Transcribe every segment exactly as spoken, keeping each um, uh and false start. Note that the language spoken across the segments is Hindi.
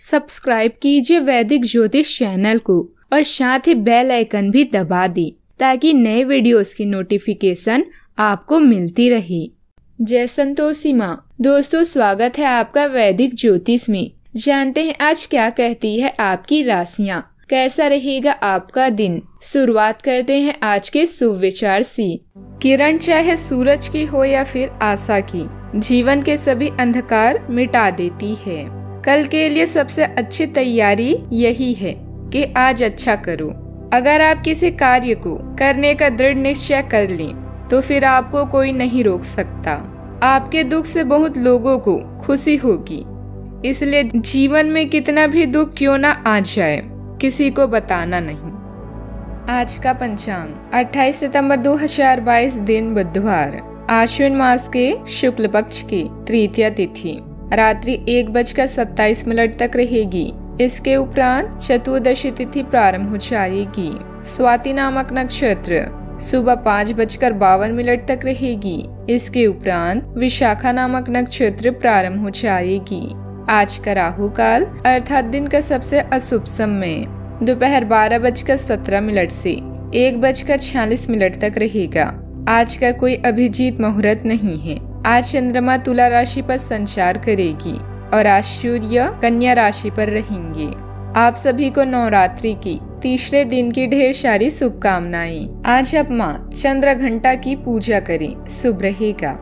सब्सक्राइब कीजिए वैदिक ज्योतिष चैनल को और साथ ही बेल आइकन भी दबा दी ताकि नए वीडियोस की नोटिफिकेशन आपको मिलती रहे। जय संतोषी माँ। दोस्तों, स्वागत है आपका वैदिक ज्योतिष में। जानते हैं आज क्या कहती है आपकी राशियाँ, कैसा रहेगा आपका दिन। शुरुआत करते हैं आज के शुभ विचार से। किरण चाहे सूरज की हो या फिर आशा की, जीवन के सभी अंधकार मिटा देती है। कल के लिए सबसे अच्छी तैयारी यही है कि आज अच्छा करो। अगर आप किसी कार्य को करने का दृढ़ निश्चय कर लें तो फिर आपको कोई नहीं रोक सकता। आपके दुख से बहुत लोगों को खुशी होगी, इसलिए जीवन में कितना भी दुख क्यों ना आ जाए, किसी को बताना नहीं। आज का पंचांग अट्ठाईस सितंबर दो हजार बाईस, दिन बुधवार, आश्विन मास के शुक्ल पक्ष की तृतीया तिथि रात्रि एक बजकर सत्ताईस मिनट तक रहेगी। इसके उपरांत चतुर्दशी तिथि प्रारंभ हो जाएगी। स्वाति नामक नक्षत्र सुबह पाँच बजकर बावन मिनट तक रहेगी। इसके उपरांत विशाखा नामक नक्षत्र प्रारंभ हो जाएगी। आज का राहु काल अर्थात दिन का सबसे अशुभ समय दोपहर बारह बजकर सत्रह मिनट से एक बजकर छियालीस मिनट तक रहेगा। आज का कोई अभिजीत मुहूर्त नहीं है। आज चंद्रमा तुला राशि पर संचार करेगी और आज सूर्य कन्या राशि पर रहेंगे। आप सभी को नवरात्रि की तीसरे दिन की ढेर सारी शुभकामनाएं। आज आप माँ चंद्र घंटा की पूजा करें, शुभ रहेगा।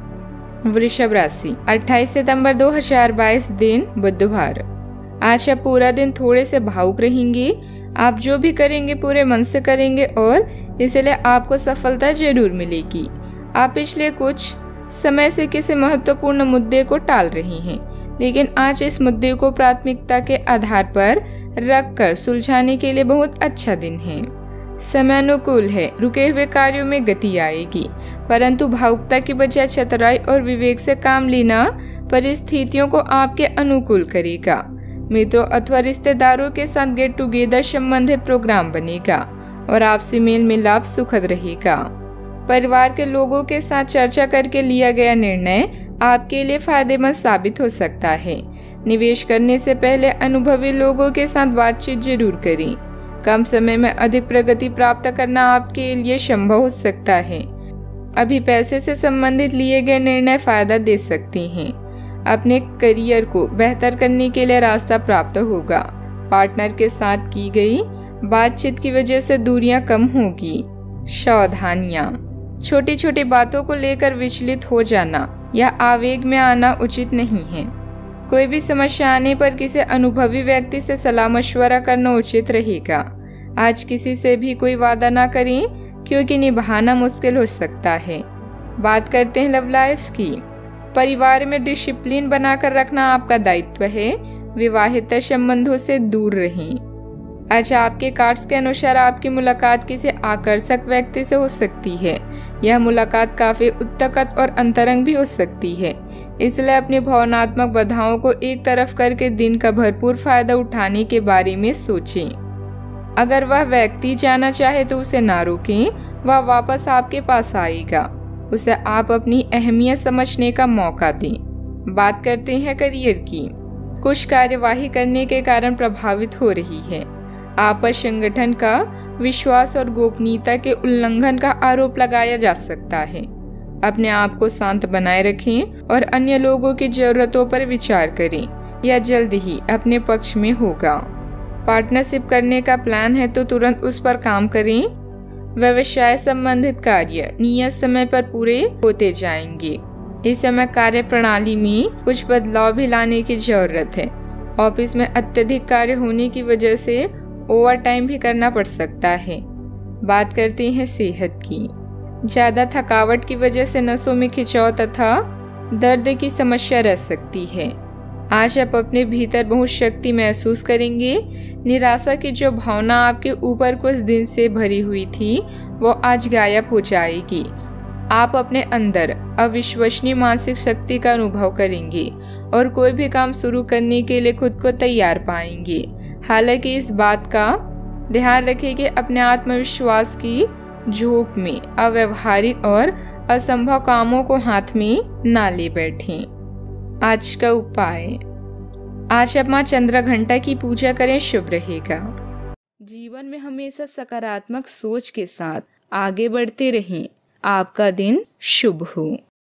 वृषभ राशि अट्ठाईस सितंबर दो हजार बाईस, दिन बुधवार, आज आप पूरा दिन थोड़े से भावुक रहेंगे। आप जो भी करेंगे पूरे मन से करेंगे और इसलिए आपको सफलता जरूर मिलेगी। आप पिछले कुछ समय से किसी महत्वपूर्ण मुद्दे को टाल रही हैं, लेकिन आज इस मुद्दे को प्राथमिकता के आधार पर रखकर सुलझाने के लिए बहुत अच्छा दिन है। समय अनुकूल है, रुके हुए कार्यों में गति आएगी, परंतु भावुकता की बजाय चतुराई और विवेक से काम लेना परिस्थितियों को आपके अनुकूल करेगा। मित्रों अथवा रिश्तेदारों के साथ गेट टुगेदर संबंधित प्रोग्राम बनेगा और आपसी मेल मिलाप सुखद रहेगा। परिवार के लोगों के साथ चर्चा करके लिया गया निर्णय आपके लिए फायदेमंद साबित हो सकता है। निवेश करने से पहले अनुभवी लोगों के साथ बातचीत जरूर करें। कम समय में अधिक प्रगति प्राप्त करना आपके लिए संभव हो सकता है। अभी पैसे से संबंधित लिए गए निर्णय फायदा दे सकते हैं। अपने करियर को बेहतर करने के लिए रास्ता प्राप्त होगा। पार्टनर के साथ की गई बातचीत की वजह से दूरियां कम होगी। सावधानियां, छोटी छोटी बातों को लेकर विचलित हो जाना या आवेग में आना उचित नहीं है। कोई भी समस्या आने पर किसी अनुभवी व्यक्ति से सलाह मशवरा करना उचित रहेगा। आज किसी से भी कोई वादा ना करें क्योंकि निभाना मुश्किल हो सकता है। बात करते हैं लव लाइफ की। परिवार में डिसिप्लिन बनाकर रखना आपका दायित्व है। विवाहित संबंधों से दूर रहें। आज आपके कार्ड्स के अनुसार आपकी मुलाकात किसी आकर्षक व्यक्ति से हो सकती है। यह मुलाकात काफी उत्कट और अंतरंग भी हो सकती है, इसलिए अपनी भावनात्मक बाधाओं को एक तरफ करके दिन का भरपूर फायदा उठाने के बारे में सोचें। अगर वह व्यक्ति जाना चाहे तो उसे ना रोकें, वह वापस आपके पास आएगा। उसे आप अपनी अहमियत समझने का मौका दें। बात करते हैं करियर की। कुछ कार्यवाही करने के कारण प्रभावित हो रही है। आप पर संगठन का विश्वास और गोपनीयता के उल्लंघन का आरोप लगाया जा सकता है। अपने आप को शांत बनाए रखें और अन्य लोगों की जरूरतों पर विचार करें। यह जल्द ही अपने पक्ष में होगा। पार्टनरशिप करने का प्लान है तो तुरंत उस पर काम करें। व्यवसाय संबंधित कार्य नियत समय पर पूरे होते जाएंगे। इस समय कार्य प्रणाली में कुछ बदलाव भी लाने की जरूरत है। ऑफिस में अत्यधिक कार्य होने की वजह से ओवर टाइम भी करना पड़ सकता है। बात करते हैं सेहत की। ज्यादा थकावट की वजह से नसों में खिंचाव तथा दर्द की समस्या रह सकती है। आज आप अपने भीतर बहुत शक्ति महसूस करेंगे। निराशा की जो भावना आपके ऊपर कुछ दिन से भरी हुई थी वो आज गायब हो जाएगी। आप अपने अंदर अविश्वसनीय मानसिक शक्ति का अनुभव करेंगे और कोई भी काम शुरू करने के लिए खुद को तैयार पाएंगे। हालांकि इस बात का ध्यान रखें कि अपने आत्मविश्वास की झोंक में अव्यवहारिक और असंभव कामों को हाथ में ना ले बैठें। आज का उपाय, आज आप माँ चंद्रा घंटा की पूजा करें, शुभ रहेगा। जीवन में हमेशा सकारात्मक सोच के साथ आगे बढ़ते रहें। आपका दिन शुभ हो।